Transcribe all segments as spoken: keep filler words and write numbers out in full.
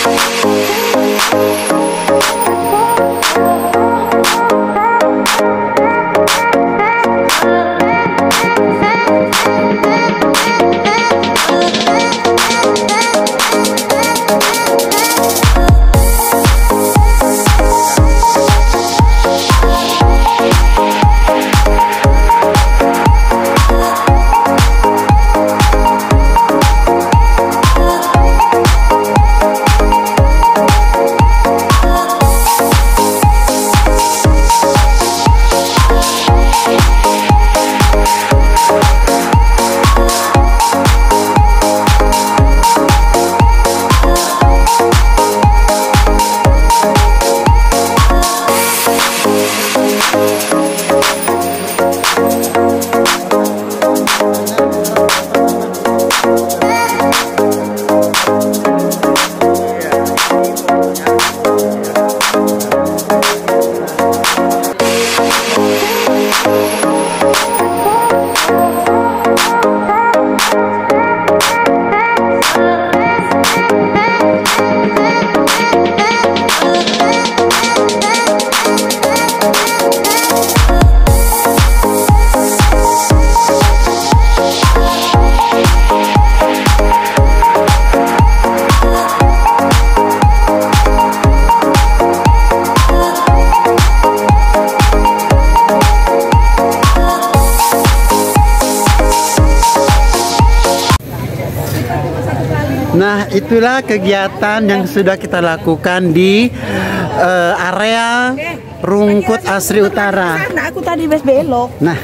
Nah, itulah kegiatan yang sudah kita lakukan di uh, area Rungkut Asri Utara. Nah, aku tadi wes belok. Nah,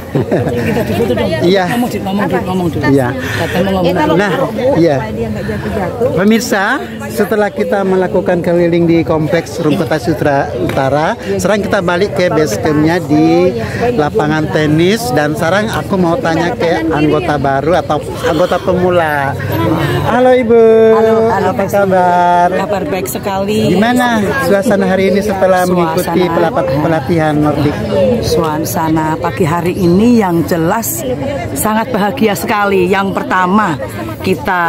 iya, iya. Nah, iya. Pemirsa, setelah kita melakukan keliling di kompleks Rungkut Asri Utara, sekarang kita balik ke base campnya di lapangan tenis, dan sekarang aku mau tanya ke anggota baru atau anggota pemula. Halo Ibu, halo, halo, apa kabar? Kabar baik sekali. Gimana suasana hari ini setelah suasana, mengikuti pelatihan Nordic? Suasana pagi hari ini yang jelas sangat bahagia sekali. Yang pertama, kita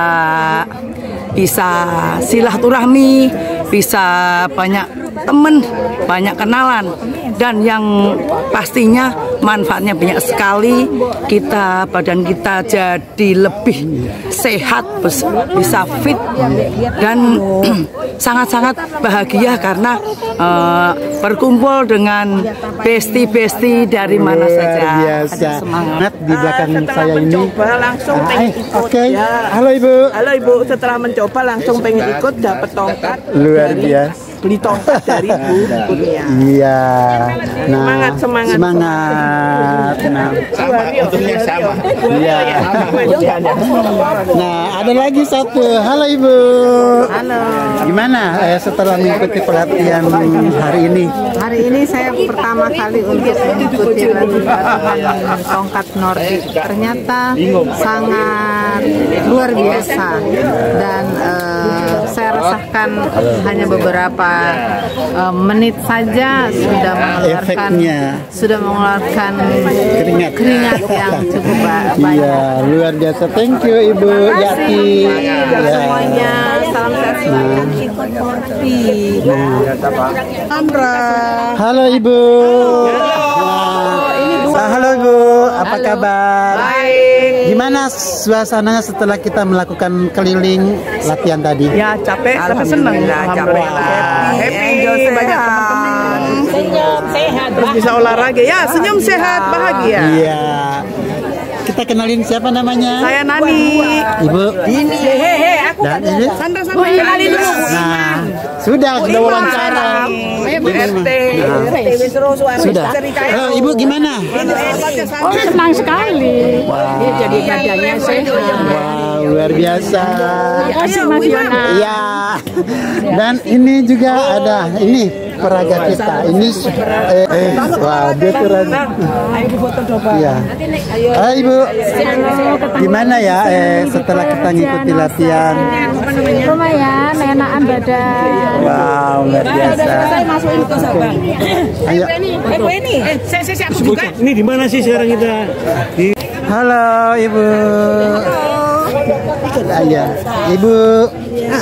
bisa silaturahmi, bisa banyak teman, banyak kenalan, dan yang pastinya manfaatnya banyak sekali. Kita badan kita jadi lebih sehat, bisa fit, dan sangat-sangat bahagia karena uh, berkumpul dengan besti-besti dari mana saja. Biasa. Semangat di belakang uh, saya ini. Mencoba langsung ah, pengen ikut. Oke. Okay. Ya. Halo Ibu. Halo Ibu. Setelah mencoba langsung pengen ikut, dapat tongkat. Luar biasa. Beli tongkat dari Bu Kurnia. Iya. Nah, semangat, semangat. Semangat. Nah, sama, untungnya sama. Iya. Nah, ada lagi satu. Halo Ibu. Halo. Gimana eh, setelah mengikuti pelatihan hari ini? Hari ini saya pertama kali untuk mengikuti latihan tongkat Nordic. Ternyata sangat luar biasa, dan uh, saya rasakan hanya beberapa uh, menit saja sudah mengeluarkan efeknya. sudah mengeluarkan keringat keringat yang cukup banyak. Iya, luar biasa. Thank you Ibu Yati. Ya. Semuanya salam sehat selalu. Ikut Morti. Amra. Halo Ibu. Nah, halo Ibu, apa halo. kabar? Baik. Gimana suasananya setelah kita melakukan keliling latihan tadi? Ya capek tapi senang. Capek. Happy. Banyak teman-teman. Senyum sehat. Terus bisa olahraga. Ya senyum sehat bahagia. Iya. Kita kenalin siapa namanya? Saya Nani. Ibu. Ini. Hehehe. Aku Dan ini. Sandra Sandra. Kenalin dulu. Nah, sudah sudah wawancara. R T. Sudah. Halo Ibu, gimana? Oh, senang sekali. Wow. Ya, jadi badannya sehat. Wow, luar biasa. Asik nasional. Iya. Dan ini juga ada ini peraga kita. Ini eh, eh wah, dia keren. Iya. Halo Ibu. Gimana ya eh setelah kita ngikuti latihan? Lumayan, enakan badan. Wow, luar biasa. Saya masukin ke Sabang. Ayo. Eh, Bu ini. Eh, saya saya aku buka. Ini di mana sih sekarang kita? Di... Halo Ibu. Halo. Iya. Ibu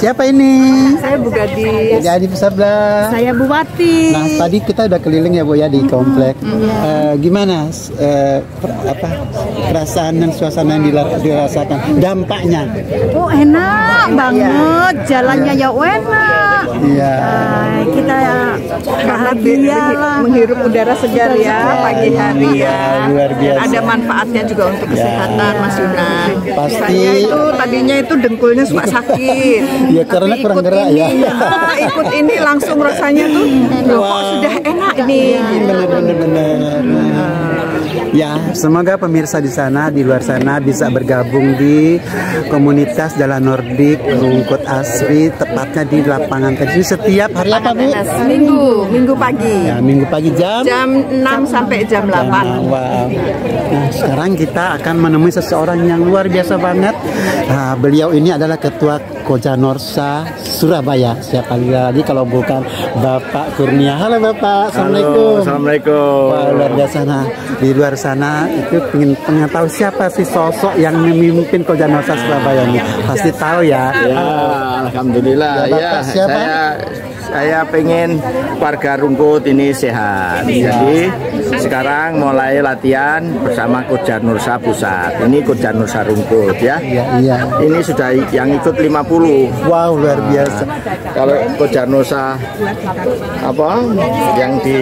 Siapa ini? Saya Bu Gadis. Jadi sebelah. Saya Bu Wati. Nah, tadi kita udah keliling ya Bu ya di komplek. Eh, gimana eh, per- apa perasaan dan suasana yang dila- dirasakan? Dampaknya? Oh enak banget, jalannya ya enak. Iya. Nah, kita ya bahagia lah. Menghirup udara segar ya pagi hari ya. Luar biasa. Ada manfaatnya juga untuk kesehatan Mas Yunan. Pasti. Saya itu tadinya itu dengkulnya suka sakit. Ya, karena Tapi kurang ikut gerak ini, ya. ah, ikut ini langsung rasanya tuh loh, kok sudah enak nih. Bener-bener. Ya, semoga pemirsa di sana, di luar sana bisa bergabung di komunitas Jalan Nordik Rungkut Asri, tepatnya di lapangan tenis setiap hari apa Bu? Minggu, minggu pagi. Ya, minggu pagi jam Jam enam sampai jam delapan. Wow. Nah, sekarang kita akan menemui seseorang yang luar biasa banget. Nah, beliau ini adalah Ketua Koja Norsa Surabaya. Siapa lagi kalau bukan Bapak Kurnia. Halo Bapak, Assalamualaikum. Assalamualaikum. Wah, luar biasa. Nah, di luar sana itu pengen, pengen tahu siapa sih sosok yang memimpin Koja Norsa Surabaya ini. Pasti tahu ya. Ya, alhamdulillah. Ya, Bapak Ya, siapa? saya saya pengen warga Rungkut ini sehat. Jadi sekarang mulai latihan bersama Koja Norsa Pusat. Ini Koja Norsa Rungkut ya. Iya, iya. Ini sudah yang ikut lima puluh. Wow, luar biasa. Kalau Koja Norsa apa yang di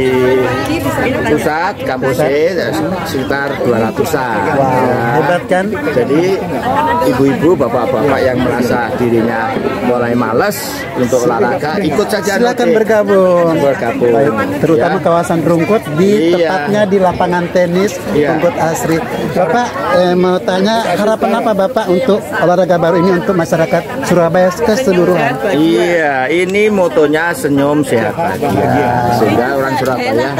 pusat kampusnya sekitar dua ratusan. Wow, hebat kan? Jadi ibu-ibu, bapak-bapak yang merasa dirinya mulai males untuk olahraga, ikut saja. Silakan Nordik. bergabung. Bergabung. Baik, terutama Ya. kawasan Rungkut di Iya. tepatnya di lapangan tenis Iya. Rungkut Asri. Bapak eh, mau tanya harapan apa Bapak untuk olahraga baru ini untuk masyarakat Surabaya keseluruhan? Iya, ini motonya senyum sehat bahagia. Sehingga orang Surabaya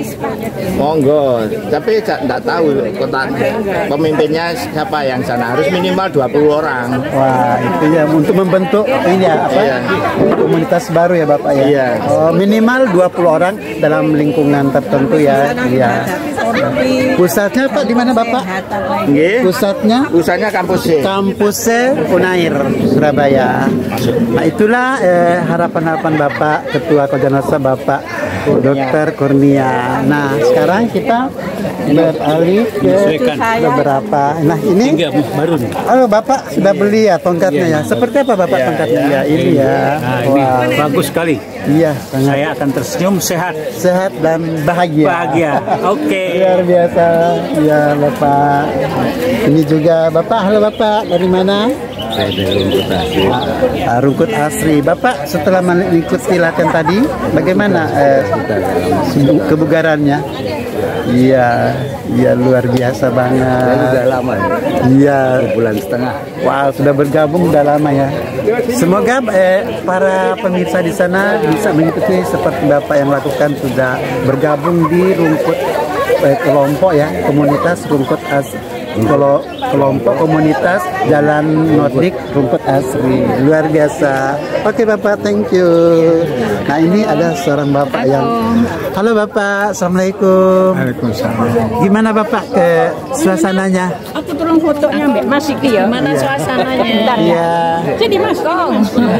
monggo, tapi tidak tahu kota pemimpinnya siapa yang sana, harus minimal dua puluh orang. Wah, itu ya untuk membentuk ini ya apa? Iya. Komunitas baru ya Bapak ya. Iya. Oh, minimal dua puluh orang dalam lingkungan tertentu ya. Iya. Pusatnya Pak di mana Bapak? Nggih. Pusatnya Usahanya kampus sih. Kampusnya Unair Surabaya. Nah, itulah eh, harapan-harapan Bapak Ketua Koja Norsa Bapak Dokter Kurnia. Nah, sekarang kita beralih ke beberapa. Nah, ini baru nih. halo Bapak sudah beli ya tongkatnya ya. Seperti apa Bapak tongkatnya ya? Ini ya. Nah, ini Wah. bagus sekali. Iya, sangat Saya akan tersenyum sehat, sehat dan bahagia. bahagia. Oke. Luar biasa. Ya Bapak. Ini juga Bapak. Halo Bapak, dari mana? Saya dari Rungkut Asri. Ah, Rungkut Asri. Bapak setelah mengikuti latihan tadi, bagaimana eh, kebugarannya? Iya, iya luar biasa banget. Sudah lama ya, Iya. bulan setengah. Wow, sudah bergabung udah lama ya. Semoga eh, para pemirsa di sana bisa mengikuti seperti Bapak yang lakukan, sudah bergabung di Rungkut eh, kelompok ya, komunitas Rungkut Asri. Kalau kelompok komunitas Jalan Nordik Rungkut Asri, luar biasa. Oke Bapak, thank you. Nah, ini ada seorang Bapak yang halo Bapak, Assalamualaikum. Waalaikumsalam. Gimana Bapak ke suasananya? Aku tolong fotonya Mbak Mas iki ya. Mana suasananya? Bentar ya. Iya. Jadi Mas dong.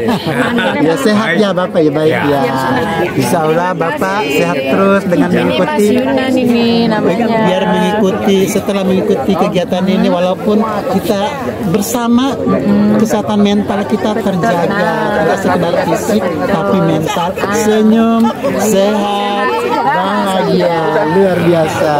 Ya sehat ya Bapak ya, baik ya. Insya Allah Bapak sehat terus dengan mengikuti. Yunan ini namanya. Biar mengikuti, setelah mengikuti kegiatan ini, walaupun kita bersama, kesehatan mental kita terjaga, tidak sekedar fisik tapi mental, senyum, sehat, bahagia, luar biasa.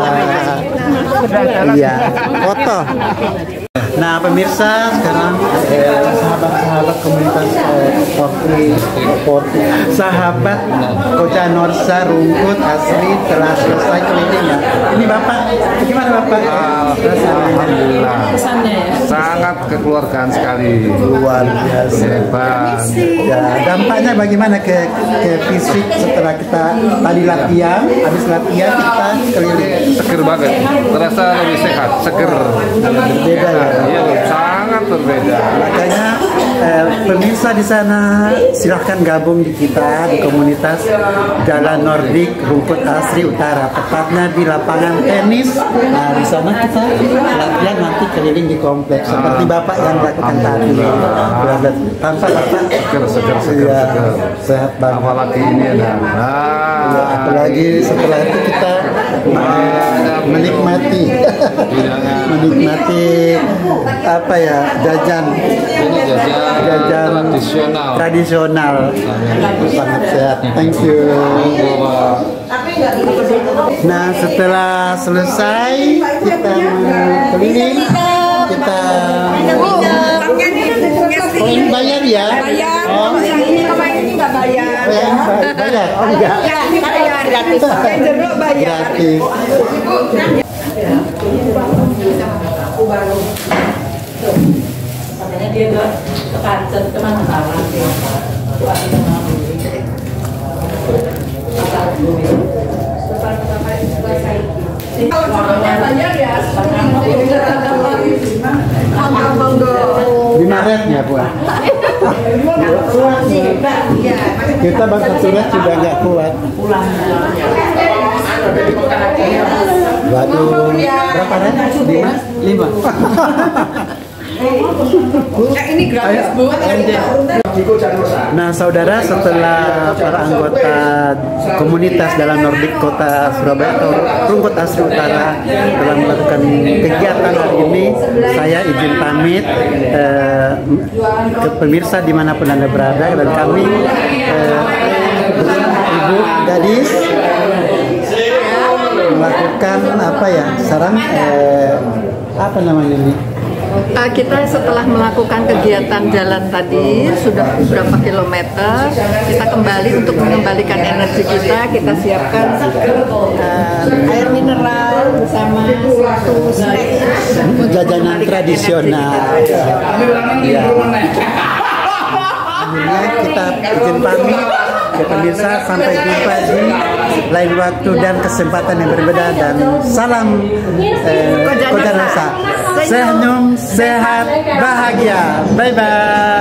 Iya, foto. Nah pemirsa, sekarang eh, sahabat-sahabat komunitas eh, Portri, Portri, sahabat Koja Norsa Rungkut Asri telah selesai kelilingnya. Ini Bapak, gimana Bapak? Alhamdulillah, sangat kekeluargaan sekali, Luar biasa. hebat. Ya, dampaknya bagaimana ke, ke fisik setelah kita tadi latihan, habis latihan kita keliling. Seger banget, terasa lebih sehat, seger. Berbeda ya. Iya, sangat berbeda. Makanya eh, pemirsa di sana silahkan gabung di kita di komunitas Jalan Nordik Rungkut Asri Utara, tepatnya di lapangan tenis. Nah, di sana kita latihan nanti keliling di kompleks seperti Bapak yang lakukan tadi. Tanpa Bapak seger seger seger, ya, seger. sehat banget. Apalagi ini ada. Nah, Ya, apalagi setelah itu kita uh, menikmati menikmati apa ya, jajan ini jajan, jajan tradisional. tradisional sangat sehat. Thank you. Nah, setelah selesai kita keliling, kita oh, ini bayar ya? Oh, bayar. Bayar? Oh, enggak. Bayar gratis. Jeruk bayar. Gratis. Makanya dia nggak kepancet kemana-mana. Di Maretnya, Bu. Kita bangsa surat sudah nggak kuat. Waduh, berapa ren? Lima? Lima. Ini gratis, Bu. Nah, saudara, setelah para anggota komunitas dalam Nordik Kota Surabaya atau Rungkut Asri Utara telah melakukan kegiatan hari ini, saya izin pamit eh, ke pemirsa dimanapun Anda berada, dan kami eh, Ibu Gadis melakukan apa ya, sarang eh, apa namanya ini? Uh, kita setelah melakukan kegiatan jalan tadi sudah beberapa kilometer, kita kembali untuk mengembalikan energi kita. Kita siapkan uh, air mineral bersama satu snack jajanan tradisional. Ya. Akhirnya kita izin pamit ke pemirsa, sampai jumpa di lain waktu dan kesempatan yang berbeda, dan salam eh, Koja Rasa. Senyum, sehat, bahagia. Bye bye.